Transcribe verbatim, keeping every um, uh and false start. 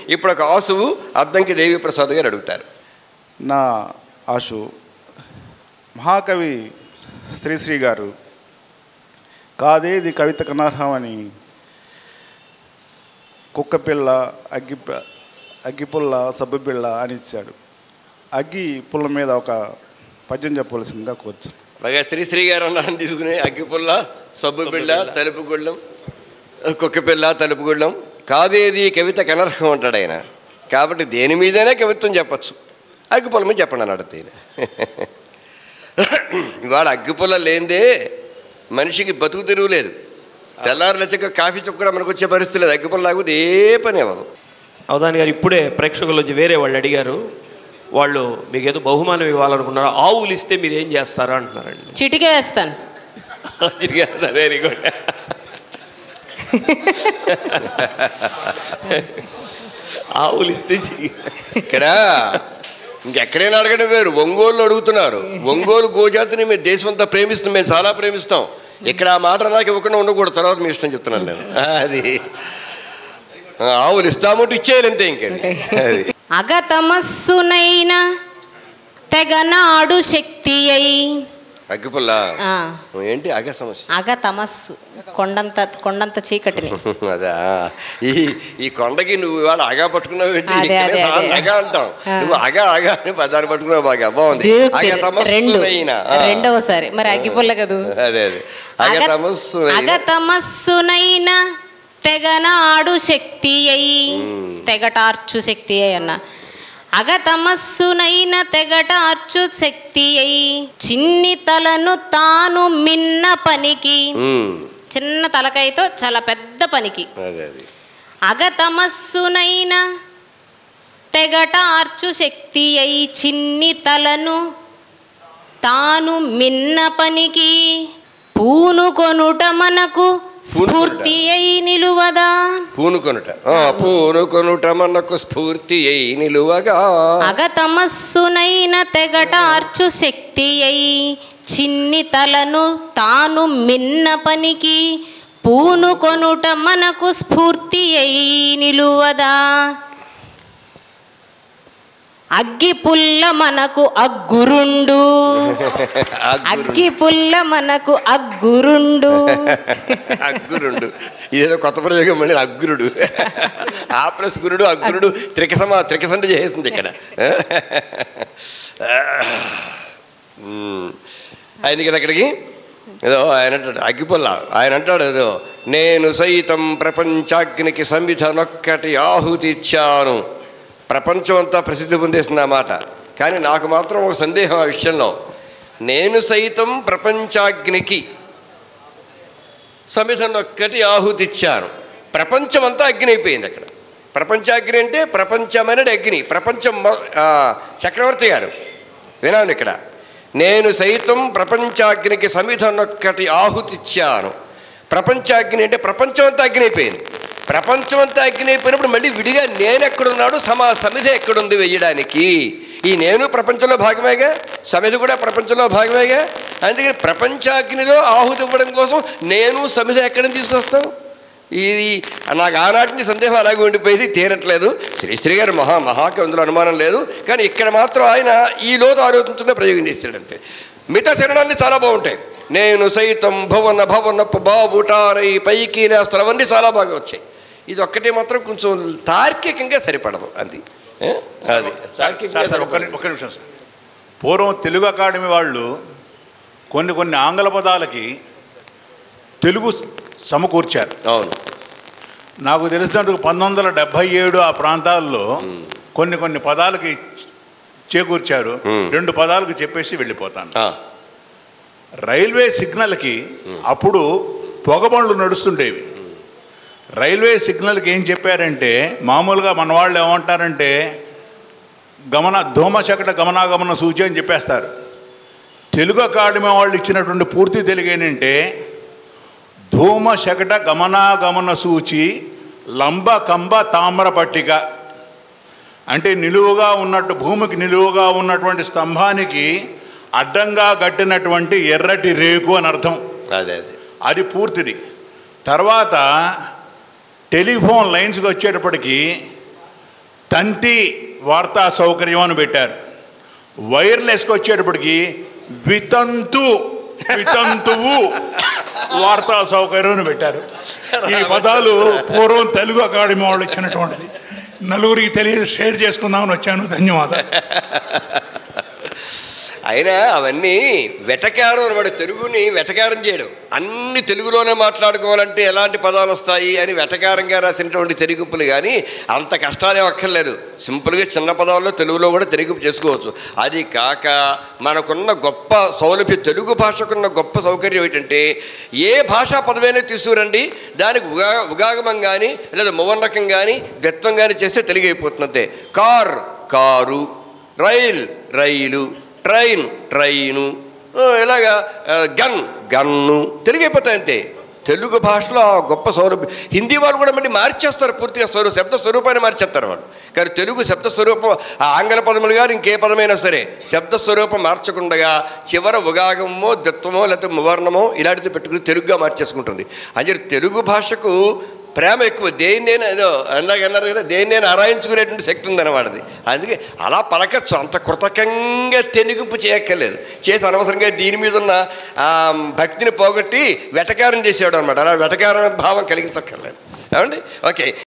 ఇప్పుడు ఒక ఆశువు అద్దంకి దేవిప్రసాద్ గారు అడుగుతారు. నా ఆశు మహాకవి శ్రీశ్రీ గారు కాదేది కవిత కనర్హం అని కుక్కపిల్ల అగ్గి అగ్గిపుల్ల సబ్బుపిల్ల అని ఇచ్చాడు. అగ్గి పుల్ల మీద ఒక పద్యం చెప్పవలసిందిగా కోరుచు. బాగా శ్రీశ్రీ గారు అన్నారని తీసుకుని అగ్గిపుల్ల సబ్బు బిళ్ళ తలుపు గుళ్ళం కుక్కపిల్ల తలుపు గుళ్ళం కాదేది కవిత కనర్హం అంటాడు ఆయన. కాబట్టి దేని మీదనే కవిత్వం చెప్పచ్చు, అగ్గిపుల్ల మీద చెప్పండి అన్నాడు తీన. ఇవాళ అగ్గిపుల్ల లేనిదే మనిషికి బతుకు తెరువు లేదు. తెల్లారు లచ్చక కాఫీ చుక్క కూడా మనకు వచ్చే పరిస్థితి లేదు. అగ్గిపుల్ల లాగుతుంది ఏ పని అవ్వదు. అవధాని గారు ఇప్పుడే ప్రేక్షకుల నుంచి వేరే వాళ్ళు అడిగారు, వాళ్ళు మీకు ఏదో బహుమానం ఇవ్వాలనుకున్నారు, ఆవులు ఇస్తే మీరు ఏం చేస్తారా అంటున్నారండి. చిటికే వేస్తాను. చిటికే వేస్తాను. Very good. ఆవులు ఇస్తే ఇక్కడ ఇంకెక్కడైనా అడగడం వేరు. ఒంగోలు అడుగుతున్నారు. ఒంగోలు గోజాతిని మేము దేశం అంతా ప్రేమిస్తాం, మేము చాలా ప్రేమిస్తాం. ఇక్కడ ఆ మాట నాకు ఇవ్వకుండా ఉండకూడదు, తర్వాత మీ ఇష్టం చెప్తున్నాను నేను. అది ఆవులు ఇస్తామంటూ ఇచ్చేయాలి అంతే. ఇంకా అగతమస్సునైన తెగనాడు శక్తి అయి అగ్గిపుల్ల ఏంటి అగ సమస్య? అగ తమస్సు కొండంత కొండంత చీకటిని. అదా ఈ ఈ కొండకి నువ్వు ఇవాళ అగా పట్టుకున్నావు ఏంటి? అగా అంటాం, నువ్వు అగా అగా అని పదాన్ని పట్టుకున్నావు. బాగా బాగుంది. రెండవసారి మరి అగ్గిపుల్ల కదూ. అదే అదే అగతమస్సు అగతమస్సునైన తెగనాడు శక్తి అయి తెగటార్చు శక్తి అయి అన్న. అగతమస్సునైన తెగటార్చు శక్తి అయి చిన్ని తలను తాను మిన్న పనికి, చిన్న తలకాయతో చాలా పెద్ద పనికి. అగతమస్సునైన తెగటార్చు శక్తి అయి చిన్ని తలను తాను మిన్న పనికి పూనుకొనుట మనకు స్ఫూర్తి అయి నిలువదా. పూనుకొనుట పూనుకొనుట మనకు స్ఫూర్తి అయి నిలువగా. అగతమస్సునైన తెగటార్చు శక్తి అయి చిన్ని తలను తాను మిన్న పనికి పూనుకొనుట మనకు స్ఫూర్తి అయి నిలువదా. అగ్గి పుల్ల మనకు అగ్గురుండు, అగ్గి పుల్ల మనకు అగ్గురుండు. అగ్గురుండు ఇదేదో కొత్త ప్రయోగం మళ్ళీ. అగ్గురుడు ఆ ప్లస్ గురుడు అగ్గురుడు త్రికసమా త్రికసంట చేస్తుంది ఇక్కడ. అయింది కదా అక్కడికి. ఏదో ఆయన అంటాడు అగ్గిపుల్ల, ఆయన అంటాడు ఏదో నేను సైతం ప్రపంచాగ్నికి సంవిధనొక్కటి ఆహుతి ఇచ్చాను. ప్రపంచం అంతా ప్రసిద్ధి పొందేసింది ఆ మాట. కానీ నాకు మాత్రం ఒక సందేహం ఆ విషయంలో. నేను సైతం ప్రపంచాగ్నికి సమిధనొక్కటి ఆహుతి ఇచ్చాను. ప్రపంచం అంతా అగ్ని అయిపోయింది అక్కడ. ప్రపంచాగ్ని అంటే ప్రపంచమనేది అగ్ని. ప్రపంచం చక్రవర్తి గారు వినాను ఇక్కడ. నేను సైతం ప్రపంచాగ్నికి సమిధనొక్కటి ఆహుతి ఇచ్చాను. ప్రపంచాగ్ని అంటే ప్రపంచం అంతా అగ్ని అయిపోయింది. ప్రపంచం అంతా అగ్ని అయిపోయినప్పుడు మళ్ళీ విడిగా నేను ఎక్కడున్నాడు, సమా సమిధ ఎక్కడుంది వెయ్యడానికి? ఈ నేను ప్రపంచంలో భాగమేగా, సమిధ కూడా ప్రపంచంలో భాగమేగా. అందుకని ప్రపంచాగ్నిలో ఆహుతి ఇవ్వడం కోసం నేను సమిధ ఎక్కడిని తీసుకొస్తాం? ఇది నాకు ఆనాటిని సందేహం అలాగే ఉండిపోయేది, తీరట్లేదు. శ్రీశ్రీ గారు మహా మహాకి అందులో అనుమానం లేదు. కానీ ఇక్కడ మాత్రం ఆయన ఈ లోతు ఆలోచించకుండా ప్రయోగం చేశాడు అంతే. మిగతా శరణాన్ని చాలా బాగుంటాయి. నేను సైతం భవన భవనపు బాబుటారై పైకి నేస్తలు అవన్నీ చాలా బాగా వచ్చాయి. ఇది ఒక్కటే మాత్రం కొంచెం తార్కికంగా సరిపడదు. అది అది ఒక్క నిమిషం సార్. పూర్వం తెలుగు అకాడమీ వాళ్ళు కొన్ని కొన్ని ఆంగ్ల పదాలకి తెలుగు సమకూర్చారు. అవును, నాకు తెలిసినట్టు పంతొమ్మిది వందల డెబ్భై ఏడు ఆ ప్రాంతాల్లో కొన్ని కొన్ని పదాలకి చేకూర్చారు. రెండు పదాలకు చెప్పేసి వెళ్ళిపోతాను. రైల్వే సిగ్నల్కి అప్పుడు పొగబండ్లు నడుస్తుండేవి. రైల్వే సిగ్నల్కి ఏం చెప్పారంటే, మామూలుగా మన వాళ్ళు ఏమంటారంటే గమన ధూమశకట గమనాగమన సూచి అని చెప్పేస్తారు. తెలుగు అకాడమీ వాళ్ళు ఇచ్చినటువంటి పూర్తి తెలుగు ఏంటంటే ధూమశకట గమనాగమన సూచి లంబ కంబ తామ్ర పట్టిక. అంటే నిలువుగా ఉన్నట్టు భూమికి నిలువుగా ఉన్నటువంటి స్తంభానికి అడ్డంగా కట్టినటువంటి ఎర్రటి రేకు అని అర్థం. అదే అదే అది పూర్తిది. తర్వాత టెలిఫోన్ లైన్స్కి వచ్చేటప్పటికి తంతి వార్తా సౌకర్యం అని పెట్టారు. వైర్లెస్కి వచ్చేటప్పటికి వితంతు వితంతువు వార్తా సౌకర్యం అని పెట్టారు. ఈ పదాలు పూర్వం తెలుగు అకాడమీ వాళ్ళు ఇచ్చినటువంటిది. నలుగురికి తెలియ షేర్ చేసుకుందామని వచ్చాను. ధన్యవాదాలు. అయినా అవన్నీ వెటకారం అనమాట. తెలుగుని వెటకారం చేయడం, అన్ని తెలుగులోనే మాట్లాడుకోవాలంటే ఎలాంటి పదాలు వస్తాయి అని వెటకారంగా రాసినటువంటి తెరిగింపులు. కానీ అంత కష్టాలే అక్కర్లేదు. సింపుల్గా చిన్న పదాల్లో తెలుగులో కూడా తెరిగింపు చేసుకోవచ్చు. అది కాక మనకున్న గొప్ప సౌలభ్యం, తెలుగు భాషకున్న గొప్ప సౌకర్యం ఏంటంటే ఏ భాషా పదమైనా తీసుకురండి, దానికి ఉగా ఉగాగమం కానీ లేదా మువర్ణకం కానీ గత్వం కానీ చేస్తే తెలుగు అయిపోతుంది అంతే. Car car, rail rail, train train, ఇలాగా గన్ గన్ను తెలుగు అయిపోతాయి అంతే. తెలుగు భాషలో ఆ గొప్ప సౌరభ్యం. హిందీ వాళ్ళు కూడా మళ్ళీ మార్చేస్తారు పూర్తిగా, స్వరూ శబ్ద స్వరూపాన్ని మార్చేస్తారు వాళ్ళు. కానీ తెలుగు శబ్ద స్వరూపం ఆ ఆంగ్ల పదములు గారు ఇంకే పదమైనా సరే శబ్ద స్వరూపం మార్చకుండా చివర ఉగాగమో దత్వమో లేకపోతే మువర్ణమో ఇలాంటిది పెట్టుకుని తెలుగుగా మార్చేసుకుంటుంది. అంటే తెలుగు భాషకు ప్రేమ ఎక్కువ. దేన్నైనా ఏదో అందాక అన్నారు కదా, దేన్నైనా ఆరాయించుకునేటువంటి శక్తి ఉందన్నమాటది. అందుకే అలా పలకచ్చు, అంత కృతకంగా తెనిగింపు చేయక్కర్లేదు. చేసి అనవసరంగా దీని మీద ఉన్న భక్తిని పోగొట్టి వెటకారం చేసేవాడు అనమాట. అలా వెటకారం భావం కలిగించక్కర్లేదు. ఏమండి? ఓకే.